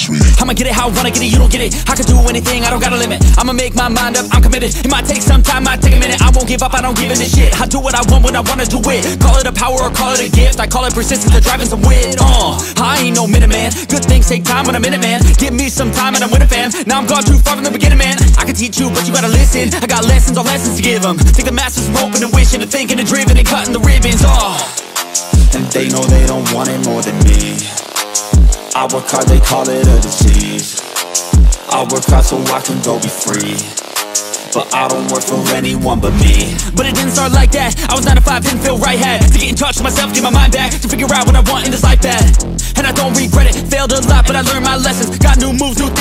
watch me. I'ma get it how I wanna get it, you don't get it. I can do anything, I don't got a limit. I'ma make my mind up, I'm committed. It might take some time, might take a minute. I won't give up, I don't give a shit. I do what I want when I wanna do it. Call it a power or call it a gift. I call it persistence or driving some wit. I ain't no minute man. Good things take time when I'm in it, man. Give me some time and I'm with a fan. Now I'm gone too far from the beginning, man. I can teach you, but you gotta listen. I got lessons on lessons to give them. Think the masters are open and wishing and thinking and driven and cutting the ribbons. And they know they don't want it more than me. I work hard, they call it a disease. I work hard so I can go be free, but I don't work for anyone but me. But it didn't start like that. I was 9 to 5, didn't feel right. Had to get in touch with myself, get my mind back, to figure out what I want in this life bad. And I don't regret it, failed a lot, but I learned my lessons. Got new moves, new